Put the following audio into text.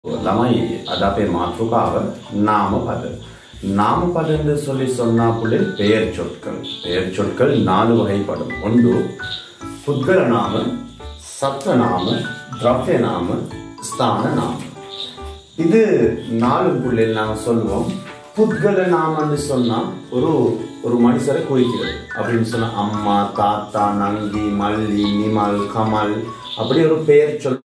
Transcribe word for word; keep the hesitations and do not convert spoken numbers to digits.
ළමයි අද අපේ මාතෘකාව නාමපද. නාමපද என்று சொல்லி சொன்னாப்புலே பெயர் சொற்கள். பெயர் சொற்கள் நாலு வகைப்படும். ஒன்று புத்கல நாம, சத்வ நாம, திரவிய நாம, ஸ்தான நாம. இது நாலு புள்ளில் நாங்கள் சொல்லுவோம். புத்கல நாமன்னு சொன்னா ஒரு ஒரு மனுஷரை குறிக்கிறது. அப்படின்னு சொன்னா அம்மா, தாத்தா, நங்கி, மல்லி, நிமல், கமல் அப்படி ஒரு பெயர் சொல்